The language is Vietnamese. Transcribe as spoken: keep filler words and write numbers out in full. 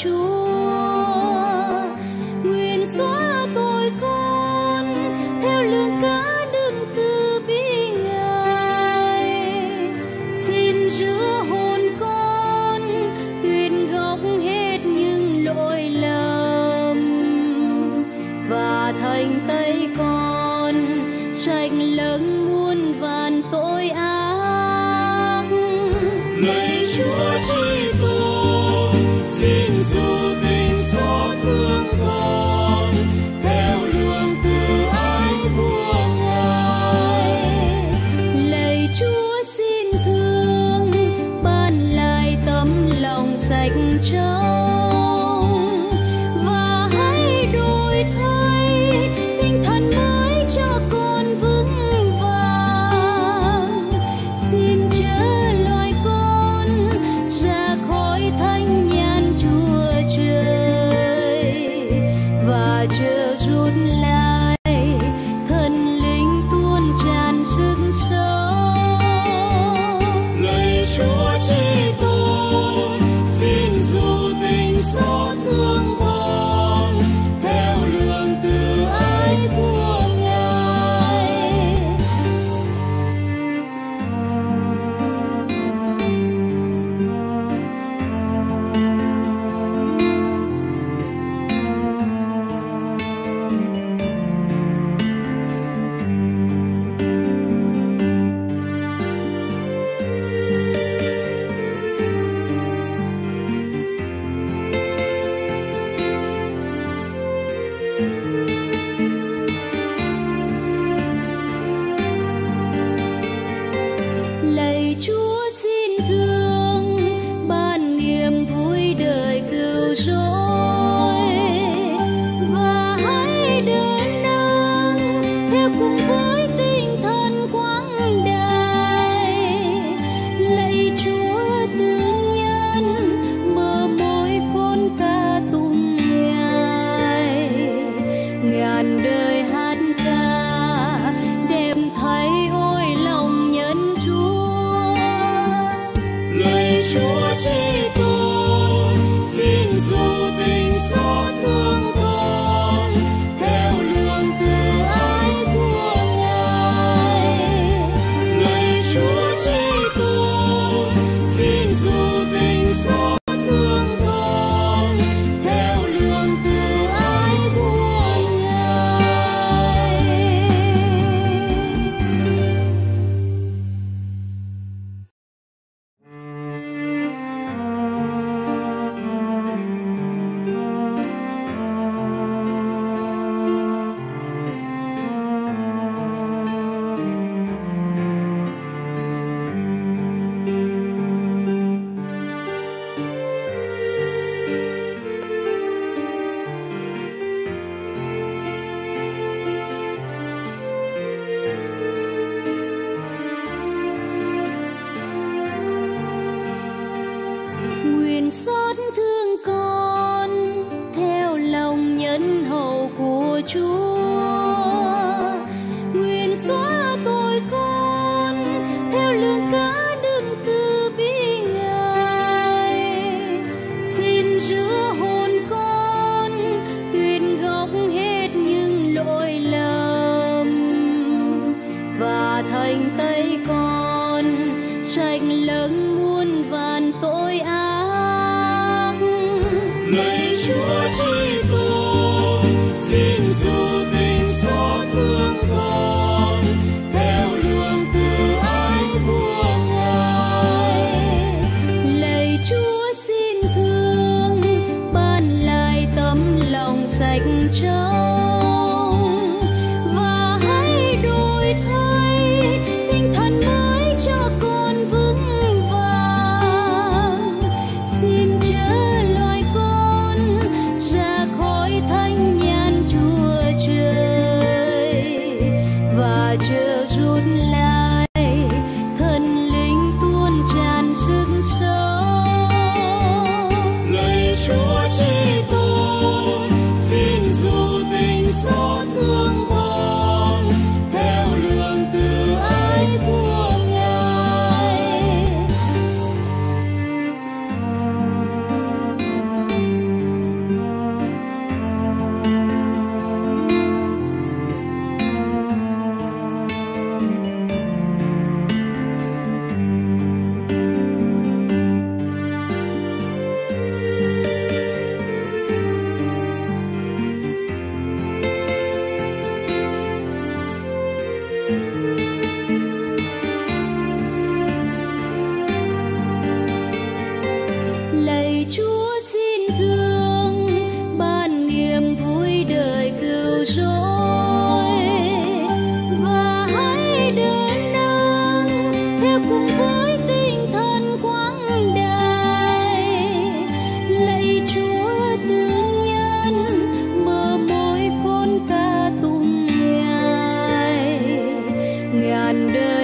Chúa. Nguyện xóa tội con theo lương cả đấng từ bi Ngài. Xin giữ hồn con tuyên gốc hết những lỗi lầm và thành tay con sạch lẫn muôn vàn tội ác. Lạy Chúa Chi Tôn, xin dù tình xót thương con theo lương từ ái của Ngài. Lạy Chúa xin thương ban lại tấm lòng sạch trong và hãy đổi thay tinh thần mới cho con vững vàng. Xin chớ loài con ra khỏi thánh nhàn Chúa Trời và chớ rút lại thần linh tuôn tràn sức sống. Lạy Chúa Chi Tôn, xin dù tình xót thương con theo lương từ ái của Ngài. Lạy Chúa xin thương ban niềm vui đời cứu rỗi và hãy đỡ nâng theo cùng với tinh thần quang đại. Lạy Chúa tư nhân mở môi con ca tụng Ngài, ngàn đời hát ca đem thấy ôi lòng nhân Chúa. Lạy Chúa Chi Tôn, xin dù tình xót thương con theo lương từ ái của Ngài. Lạy Chúa Chi Tôn, xin dù tình xót thương con theo lương từ ái của Ngài. Nguyện xót thương con theo lòng nhân hậu của Chúa. Nguyện xóa tội con theo lương cả đấng từ bi Ngài. Xin giữ hồn con tuyên gốc hết những lỗi lầm và thành tay con sạch lẫn muôn vàn tội ác. Lạy Chúa Chi Tôn, xin dù tình xót thương con theo lương từ ái của Ngài. Lạy Chúa xin thương ban lại tấm lòng sạch trong và hãy đổi thay tinh thần mới cho con vững vàng. Xin chớ loài con ra khỏi thánh nhàn Chúa Trời và chớ rút lại thần linh tuôn tràn sức sống. Lạy Chúa Chi Tôn, xin dù tình ngàn đời